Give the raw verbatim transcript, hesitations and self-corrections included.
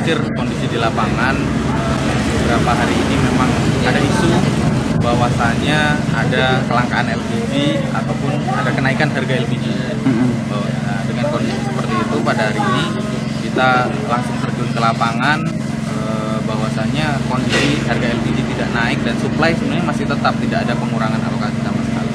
mengakomodir kondisi di lapangan. Beberapa hari ini memang ada isu bahwasannya ada kelangkaan L P G ataupun ada kenaikan harga L P G. Nah, dengan kondisi seperti itu pada hari ini kita langsung terjun ke lapangan, eh, bahwasannya kondisi harga L P G tidak naik dan supply sebenarnya masih tetap, tidak ada pengurangan alokasi sama sekali.